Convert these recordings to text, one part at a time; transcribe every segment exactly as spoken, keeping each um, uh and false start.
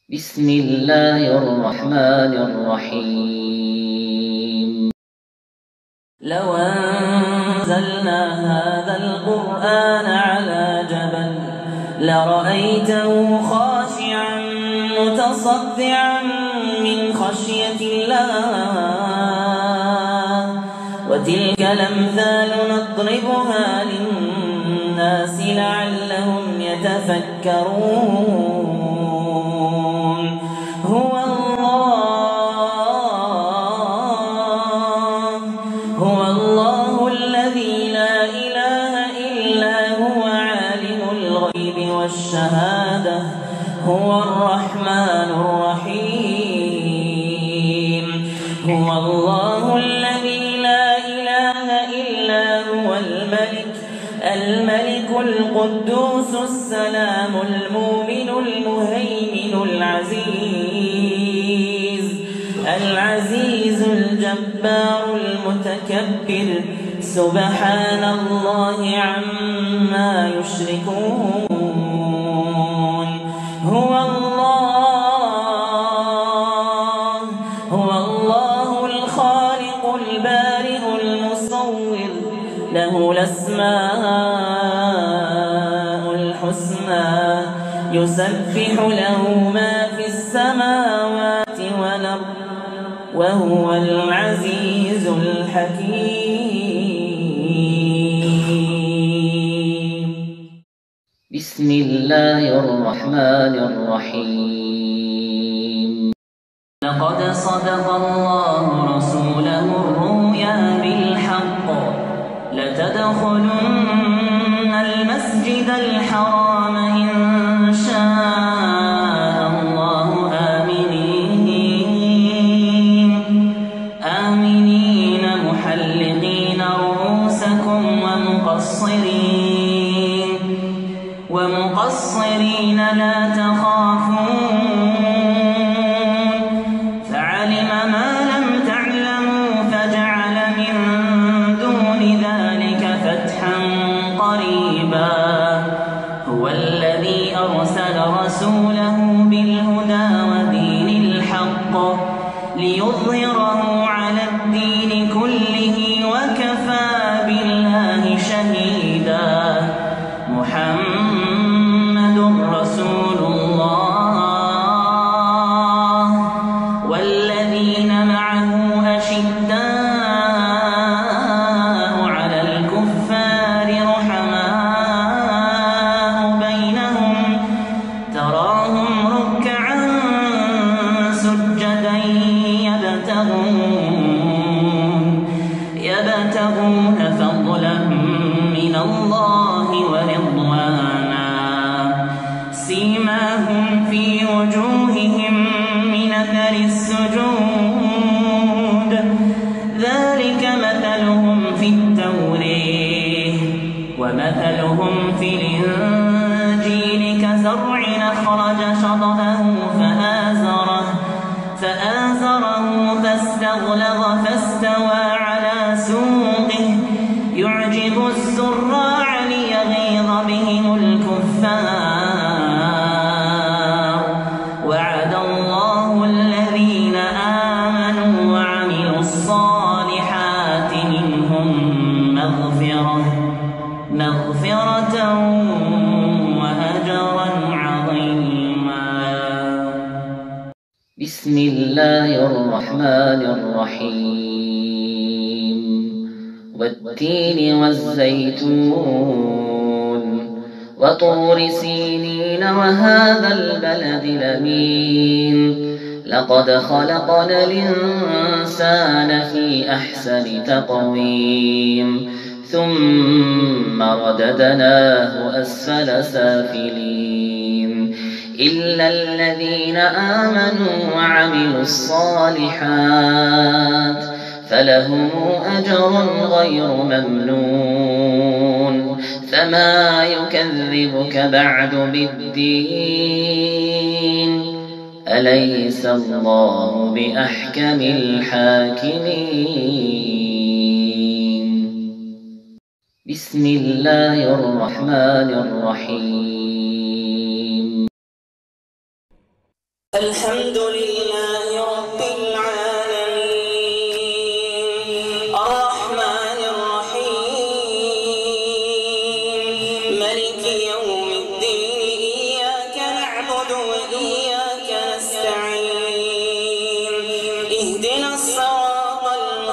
بسم الله الرحمن الرحيم. لو أنزلنا هذا القرآن على جبل لرأيته خاشعا متصدعا من خشية الله وتلك الأمثال نضربها للناس لعلهم يتفكرون. هو الله هو الله الذي لا إله إلا هو عالم الغيب والشهادة هو الرحمن الرحيم. هو الله الذي لا إله إلا هو الملك الملك القدوس السلام المؤمن المهيمن العزيز العزيز الجبار المتكبر سبحان الله عما يشركون. هو الله هو الله الخالق البارئ المصور له الأسماء الحسنى يسبح له ما في السماوات والأرض وهو العزيز الحكيم. بسم الله الرحمن الرحيم. لقد صدق الله رسوله الرؤيا بالحق لتدخلن المسجد الحرام إن شاء الله آمنين آمنين محلقين رؤوسكم ومقصرين ومقصرين لا تخافون فعلم ما لم تعلموا فجعل من دون ذلك فتحا قريبا. هو الذي أرسل رسوله بالهدى ودين الحق ليظهره على الدين كله وكفى بالله شهيدا. محمد رسول الله والذين معه أشداء على الكفار رحماء بينهم تراهم ركعا سجدا يبتغون يبتغون فضلا من الله ورضوانا سيماهم في وجوههم من أثر السجود ذلك مثلهم في التوراة ومثلهم في الإنجيل كزرع أخرج شطأه فآزره فآزره فاستغلظ فاستوى على سوقه يعجب الزراع ليغيظ بهم الكفار. وعد الله الذين آمنوا وعملوا الصالحات منهم مغفرة مغفرة وأجرا عظيما. بسم الله الرحمن الرحيم. والتين والزيتون وطور سينين وهذا البلد الأمين لقد خلقنا الإنسان في أحسن تقويم ثم رددناه أسفل سافلين إلا الذين آمنوا وعملوا الصالحات فلهم أجر غير ممنون. فما يكذبك بعد بالدين أليس الله بأحكم الحاكمين. بسم الله الرحمن الرحيم. الحمد لله رب العالمين الرحمن الرحيم ملك يوم الدين إياك نعبد وإياك نستعين اهدنا الصراط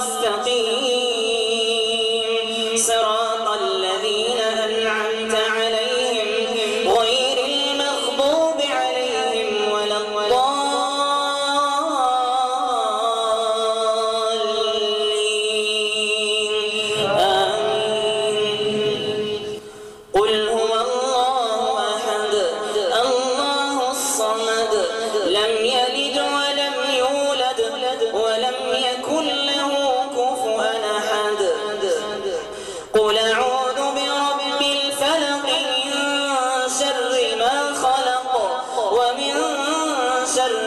المستقيم صراط الذين أنعمت عليهم غير المغضوب عليهم ولا الضالين آمين. قل هو الله أحد الله الصمد لم يلد ولم يولد ولم يكن له كفوا أحد. قل أعوذ برب الفلق من شر ما خلق ومن شر